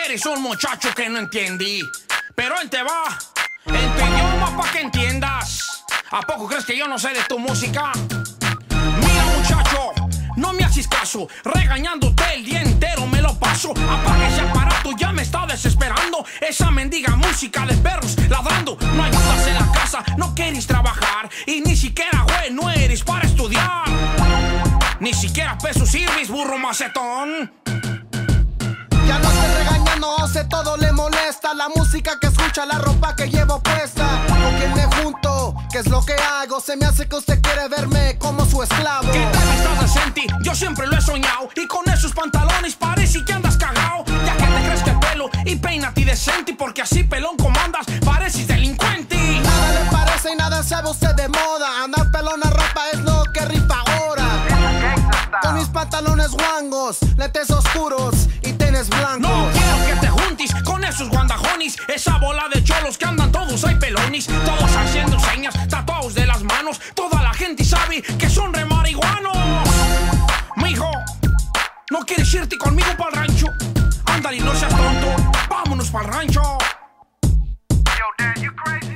Eres un muchacho que no entendí, pero él te va en tu idioma pa' que entiendas. ¿A poco crees que yo no sé de tu música? Mira, muchacho, no me haces caso, regañándote el día entero me lo paso. Apaga ese aparato, ya me está desesperando. Esa mendiga música de perros ladrando. No ayudas en la casa, no quieres trabajar, y ni siquiera bueno eres para estudiar. Ni siquiera peso sirves, burro macetón. Ya no estoy regañando, sé todo le molesta. La música que escucha, la ropa que llevo puesta, con quien me junto, qué es lo que hago. Se me hace que usted quiere verme como su esclavo. ¿Qué tal estás decente? Yo siempre lo he soñado, y con esos pantalones parece que andas cagao. Ya que te crees que el pelo y peínate decente, porque así pelón como andas pareces delincuente. Nada le parece y nada sabe usted de moda. Andar pelona ropa es lo que rifa ahora. Con mis pantalones guangos, lentes oscuros y tenis blancos. No quiero que te juntes con esos guandajones, esa bola de cholos que andan todos ahí pelones, todos haciendo señas, tatuados de las manos. Toda la gente sabe que son re marihuanos. Mijo, ¿no quieres irte conmigo pa'l rancho? Ándale, no seas tonto, vámonos pa'l rancho. Yo, Dad, you crazy?